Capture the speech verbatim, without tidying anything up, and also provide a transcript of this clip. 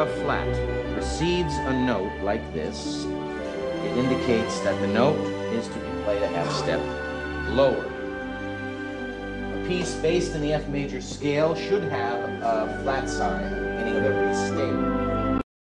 a flat precedes a note like this, it indicates that the note is to be played a half step lower. A piece based in the F major scale should have a flat sign at the beginning of every stage.